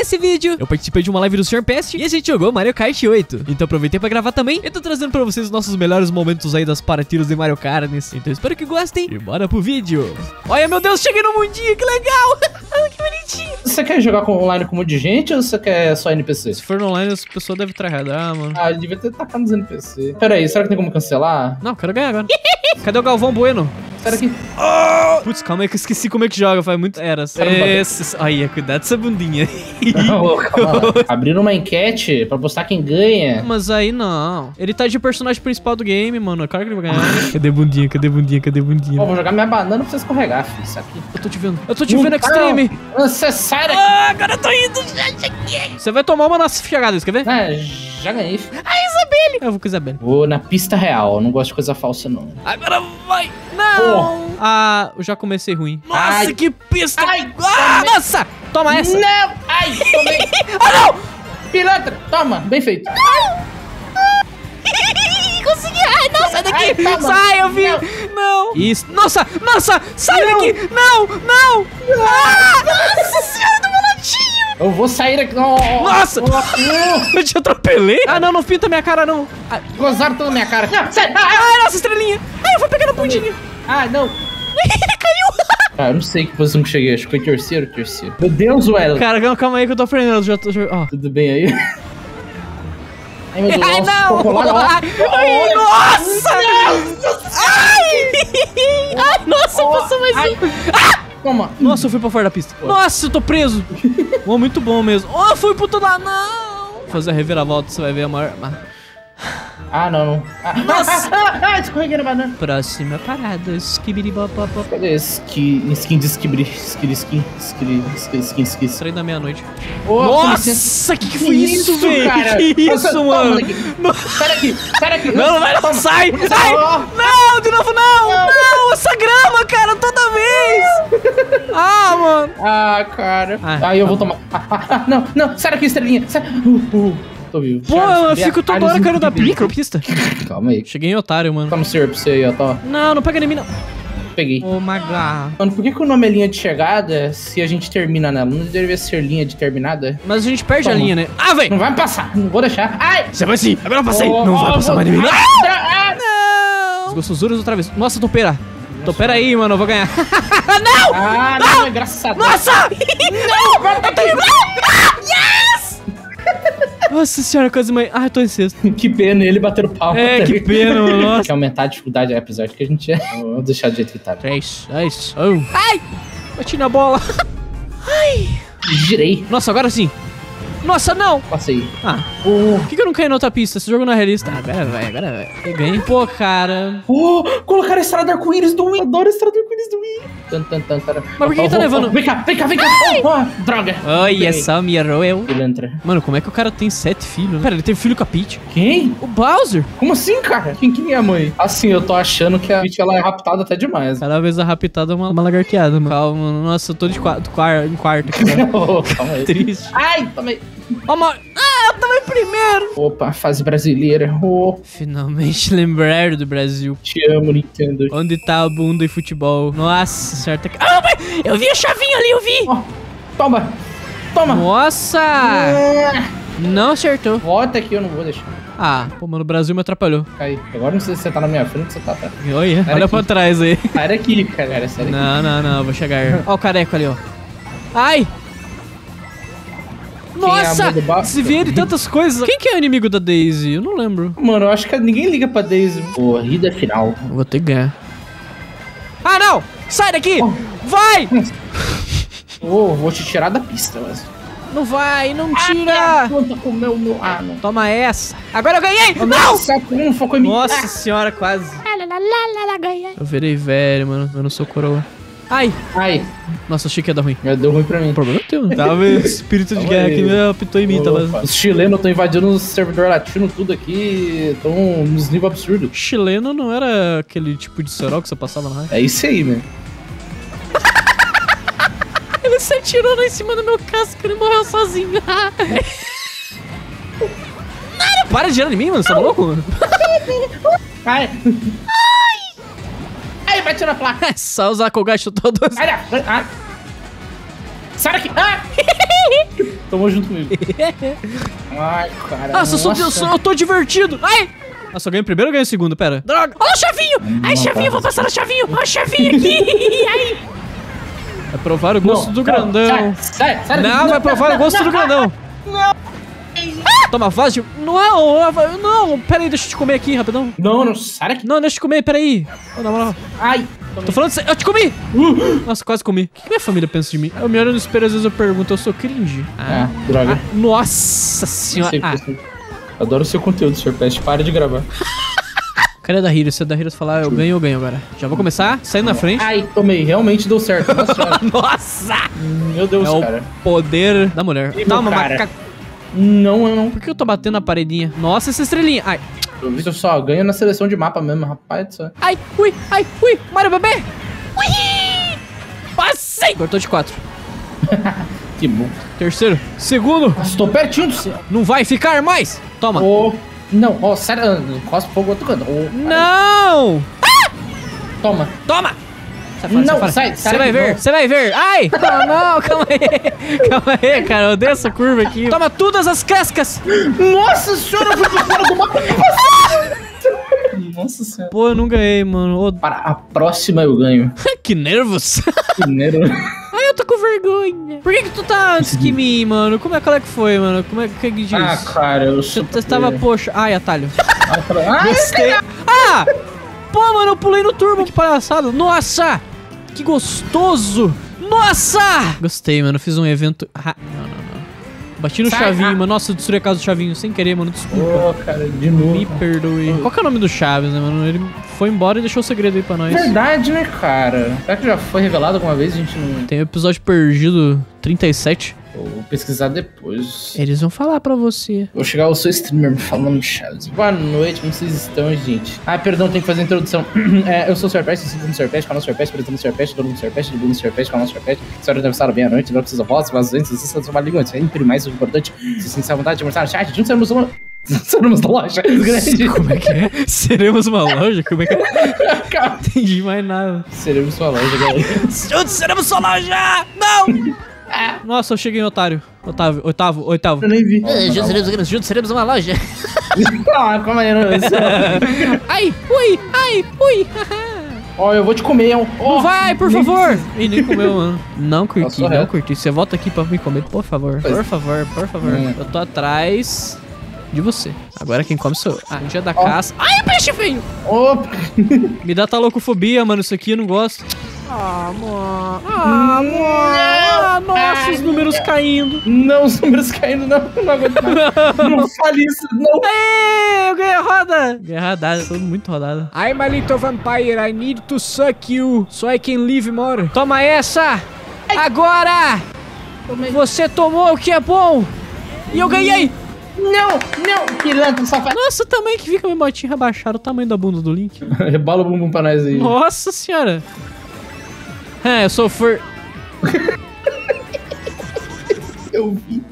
nesse vídeo eu participei de uma live do Sr. Pest e a gente jogou Mario Kart 8. Então aproveitei pra gravar também. Eu tô trazendo pra vocês os nossos melhores momentos aí das paratiras de Mario Kart. Então espero que gostem e bora pro vídeo. Olha, meu Deus, cheguei no mundinho, que legal. Que bonitinho. Você quer jogar online com um monte de gente ou você quer só NPC? Se for no online, as pessoas devem tryhardar, mano. Ah, devia ter tacado nos NPC. Pera aí, será que tem como cancelar? Não, quero ganhar agora. Cadê o Galvão Bueno? Será que... Putz, calma aí que eu esqueci como é que joga. Faz muito... Olha, cuidado dessa bundinha. Não, calma lá. Abriram uma enquete pra postar quem ganha. Mas aí não. Ele tá de personagem principal do game, mano. É claro que ele vai ganhar. Cadê bundinha? Cadê bundinha? Cadê bundinha? Ó, vou jogar minha banana pra você escorregar, filho. Isso aqui. Eu tô te vendo. Eu tô te vendo, Extreme. Você sai daqui. Agora eu tô indo. Você vai tomar uma nas chegadas, quer ver? Ah, já ganhei, filho. Isabelle. Eu vou com a Isabelle. Vou na pista real. Eu não gosto de coisa falsa, não. Agora vai. Não. Ah, eu já comecei ruim. Nossa, Ai. que pista. Ai, nossa. Toma essa. Não! Ai, tomei. Ah, não. Pilantra, toma. Bem feito. Consegui. Ai, não, sai daqui. Ai, toma. Sai, eu vi. Não. Isso. Nossa, sai daqui. Não. Nossa senhora do bolotinho. Eu vou sair aqui. Nossa. Eu te atropelei. Ah, não pinta minha cara, não. Gozaram toda a minha cara. Não, sai. Ai, nossa estrelinha. Ai, eu vou pegar na pontinha. Ah, não. Caiu. Ah, eu não sei que posição que eu cheguei. Acho que foi terceiro. Meu Deus, Wella. Cara, calma aí que eu tô aprendendo. Ó. Tudo bem aí? Ai, meu Deus. Ai, não. Ai, nossa. Ai, nossa, passou mais um. Toma. Nossa, eu fui pra fora da pista. Nossa, eu tô preso. Muito bom mesmo. Oh, fui pro outro lado. Não. Vou fazer a reviravolta, você vai ver a maior... Ah, não. Nossa. Escorreguei na banana. Próxima parada. Skibiribopopop. Cadê skin de skibri? Skin. Trem da meia-noite. Oh, nossa, que foi isso, velho? Cara? Que isso, mano? Sai daqui. Não, sai. Ai, não, de novo não. Essa grama, cara, toda vez. Ah, mano. Ah, cara. Aí eu vou tomar. Não, sai daqui, estrelinha. Sai. Tô vivo. Pô, eu fico toda hora caindo da pista. Calma aí. Cheguei em otário, mano. Toma o senhor pra você aí, ó. Tá. Não pega em mim, não. Peguei. Oh my god. Mano, por que o nome é linha de chegada se a gente termina nela? Não deveria ser linha de terminada? Mas a gente perde a linha, né? Ah, velho. Não vai passar. Não vou deixar. Ai! Você vai sim. Agora eu passei. Não vai passar mais de mim. Não. As gostosuras outra vez. Nossa, topeira. Topera aí, mano. Eu vou ganhar. Não! Ah, não, é engraçado. Nossa! Não! Yes! Nossa senhora, quase mãe. Ah, eu tô em sexto. Que pena, ele bateu o pau. Que pena, mano. Nossa. Quer aumentar a dificuldade, apesar de que a gente Vamos deixar do jeito que tá. 3, 2, 1. Ai! Bati na bola. Ai! Girei. Nossa, agora sim. Nossa, não! Passei. Por que eu não caí na outra pista? Esse jogo não é realista. Agora vai. Eu ganhei. Pô, cara. Colocaram a estrada arco-íris do Wii. Adoro a estrada arco-íris do Wii. Mas por que tá levando? Vem cá. Droga. Olha só, mirou eu. Pilantra. Mano, como é que o cara tem 7 filhos? Pera, ele teve filho com a Peach. Quem? O Bowser. Como assim, cara? Quem que minha mãe? Assim, eu tô achando que a Peach, ela é raptada até demais. Cada vez a raptada é uma lagarteada, mano. Calma, mano. Nossa, eu tô em quarto aqui, mano. Calma aí. Triste. Ai, tomei. Eu tava em primeiro. Opa, fase brasileira. Finalmente lembraram do Brasil. Te amo, Nintendo. Onde tá a bunda e futebol? Nossa, certo. Eu vi a chavinha ali, eu vi. Toma. Nossa. Não acertou. Volta aqui, eu não vou deixar. Pô, mano, o Brasil me atrapalhou. Cai. Agora não sei se você tá na minha frente ou se você tá atrás. Olha pra trás aí. Sai daqui, cara. Sai daqui. Não, vou chegar. Ó o careco ali, ó. Ai! Nossa! Desviei de tantas coisas. Quem que é o inimigo da Daisy? Eu não lembro. Mano, eu acho que ninguém liga pra Daisy. Corrida final. Eu vou ter que ganhar. Ah, não! Sai daqui! Vai! Vou te tirar da pista, mas... Não vai, não tira! Não. Toma essa. Agora eu ganhei! Não focou em mim. Nossa senhora, quase. Eu virei velho, mano. Eu não sou coroa. Ai. Nossa, achei que ia dar ruim. Deu ruim pra mim. O problema é teu. Tava espírito de guerra que me apitou em mim. Os chilenos estão invadindo os servidores latinos, tudo aqui. Estão nos níveis absurdos. Chileno não era aquele tipo de cerol que você passava na rádio? É isso aí, né? Ele se atirou em cima do meu casco e ele morreu sozinho. Para de girar em mim, mano. Você tá louco, mano? Ai, bateu na placa. É só usar Kogashi todo. Sai daqui. Tomou junto comigo. Ai, cara. Nossa, eu tô divertido. Ai! Nossa, eu ganho o primeiro ou ganho o segundo? Pera. Droga. Olha o chavinho. Ai, chavinho, vou passar no chavinho. Olha o chavinho aqui. Ai. Vai provar o gosto do grandão. Sai. Não, vai provar o gosto do grandão. Não. Toma, vaso. Não, pera aí, deixa eu te comer aqui, rapidão. Não, sai daqui. Não, deixa eu te comer, pera aí. Na moral. Ai. Tô falando sério, eu te comi! Nossa, quase comi. O que minha família pensa de mim? Eu me olho no espelho, às vezes eu pergunto, eu sou cringe? Droga. Nossa senhora. Adoro o seu conteúdo, Sr. Pest. Para de gravar. Cadê a da Hira? Se a da Hira falar, eu ganho agora. Já vou começar, saindo na frente. Ai, tomei. Realmente deu certo. Nossa! Meu Deus, cara. O poder da mulher. Toma, macaco. Não. Por que eu tô batendo na paredinha? Nossa, essa estrelinha. Ai. Eu só ganho na seleção de mapa mesmo, rapaz. Ai, ui. Mario bebê. Ui. Passei. Cortou de 4. Que bom. Terceiro. Segundo. Estou pertinho do céu. Não vai ficar mais. Toma. Não, sério, cospe fogo outro canto. Não. Toma. Sai. Você vai ver. Ai. Não, calma aí, cara. Eu odeio essa curva aqui. Toma todas as cascas. Nossa senhora, eu fui pra fora do mapa. Nossa senhora. Pô, eu não ganhei, mano. Para a próxima eu ganho. Que nervos. Que nervo. Ai, eu tô com vergonha. Por que tu tá antes que mim, mano? Qual é que foi, mano? Como é que diz? Ah, cara, eu sou... Você estava, poxa... Ai, atalho. Ai, gostei. Ah! Pô, mano, eu pulei no turbo. Que palhaçada. Nossa! Que gostoso! Nossa! Gostei, mano. Fiz um evento... Não. Bati no chavinho, mano. Nossa, eu destruí a casa do chavinho. Sem querer, mano. Desculpa. Cara, de novo. Me perdoe. Qual que é o nome do Chaves, né, mano? Ele foi embora e deixou o segredo aí pra nós. Verdade, né, cara? Será que já foi revelado alguma vez? A gente não... Tem o episódio perdido 37. Vou pesquisar depois. Eles vão falar pra você. Vou chegar ao seu streamer falando de Chaves. Boa noite, como vocês estão, gente? Ah, perdão, tem que fazer a introdução. Eu sou o Sr. Pest, sigo no Sr. Pest, canal Sr. Pest, apresentando o Sr. Pest, dono do Sr. Pest, dono do Sr. Pest, canal Sr. Pest. Senhora deve estar bem à noite, não precisa voz, mas antes, vocês estão trabalhando antes. Sempre mais importante, se sentir à vontade de mostrar no chat, juntos seremos uma... Seremos uma loja grande. Como é que é? Seremos uma loja? Como é que é? Não entendi mais nada. Seremos uma loja, galera. Juntos seremos sua loja! Não! Nossa, eu cheguei em otário. Oitavo. Eu nem vi. Juntos seremos uma loja. Calma aí, não. Ai, ui. Ó, eu vou te comer. Não vai, por favor. Ih, nem comeu, mano. Não curti. Você volta aqui pra me comer, por favor. Por favor. Eu tô atrás de você. Agora quem come sou eu. Ah, dia da caça. Ai, peixe feio. Opa. Me dá talocofobia, mano. Isso aqui eu não gosto. Nossa, os números caindo. Não, os números caindo, não aguento mais. Não fale isso, não. Ei, eu ganhei a roda. Ganhei a rodada, tô muito rodada. I'm a little vampire, I need to suck you, so I can live more. Toma essa. Agora. Você tomou o que é bom. E eu ganhei. Não, pilantra, safado. Nossa, também que fica minha botinha rebaixada, o tamanho da bunda do Link. Rebala o bumbum pra nós aí. Nossa senhora. Eu sou Eu vi.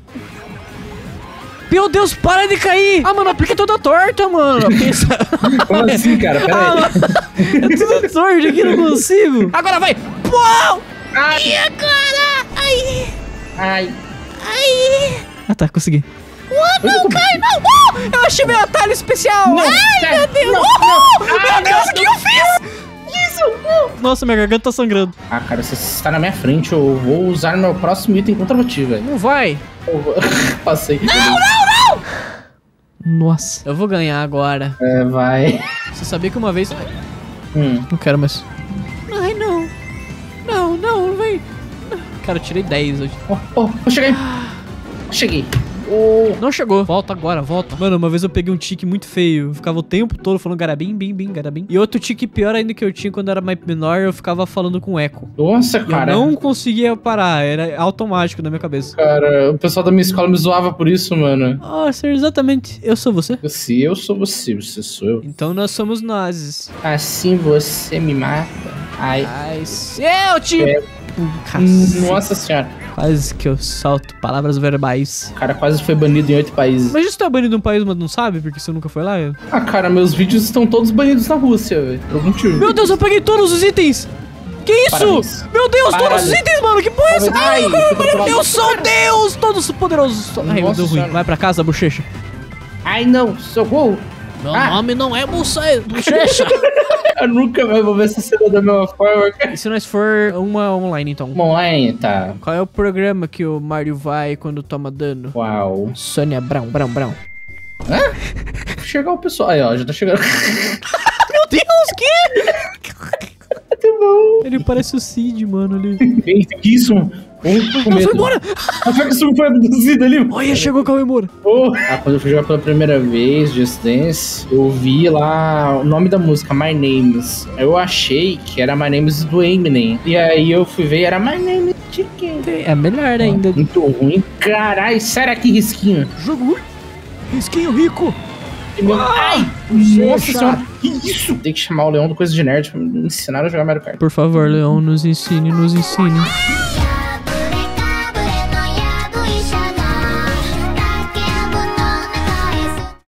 Meu Deus, para de cair! Ah, mano, por que toda torta, mano? Pensa... Como assim, cara? Pera aí. É tudo torto aqui, não consigo. Agora vai! Uau! Ai. E agora? Ai. Ah, tá, consegui. Não, cai, não! Eu achei meu atalho especial! Não, ai, meu Deus! Meu Deus, o que eu fiz? Isso! Nossa, minha garganta tá sangrando. Ah, cara, você está na minha frente, eu vou usar meu próximo item contra você, velho. Não vai! Passei. Não! Nossa, eu vou ganhar agora. Vai. Você sabia que uma vez... Não quero mais. Ai, não. Não, vem. Cara, eu tirei 10 hoje. Cheguei. Não chegou. Volta agora, volta. Mano, uma vez eu peguei um tique muito feio. Eu ficava o tempo todo falando garabim, bim, garabim. E outro tique pior ainda que eu tinha quando eu era mais menor, eu ficava falando com eco. Nossa, cara. Eu não conseguia parar, era automático na minha cabeça. Cara, o pessoal da minha escola me zoava por isso, mano. Nossa, exatamente. Eu sou você? Se eu sou você sou eu. Então nós somos nós. Assim você me mata. Ai. Eu te... Nossa senhora. Quase que eu salto palavras verbais. O cara quase foi banido em 8 países. Mas isso tá banido em um país, mas não sabe? Porque você nunca foi lá? Ah, cara, meus vídeos estão todos banidos na Rússia, velho. Por algum motivo. Meu Deus, eu peguei todos os itens! Que isso? Parabéns. Meu Deus, todos os Parabéns. itens, mano. Que porra é essa? Ai, Eu sou Deus, todos poderosos. Ai, Nossa deu ruim. senhora. Vai pra casa, bochecha. Ai, não, socorro. Meu Ah. nome não é bochecha. Eu nunca mais vou ver essa cena da mesma forma, cara. E se nós for uma online, então? Online, tá. Qual é o programa que o Mario vai quando toma dano? Uau. Sônia Brown. Chegar o pessoal. Aí, ó, já tá chegando. Meu Deus, que? Muito bom. Ele parece o Cid, mano, ali. Que isso, mano? Com Não, medo. foi embora! A Ferguson foi abduzida ali, mano. Olha, chegou o Cauê Moura. Oh. Quando eu fui jogar pela primeira vez, Just Dance, eu vi lá o nome da música, My Names. Eu achei que era My Names do Eminem. E aí eu fui ver e era My Name is Chicken. É melhor ainda. Muito ruim. Caralho, sério que risquinho. Jogo ruim. Risquinho rico. Ai, nossa senhora, que isso? Tem que chamar o Leão do Coisa de Nerd pra me ensinar a jogar Mario Kart. Por favor, Leão, nos ensine.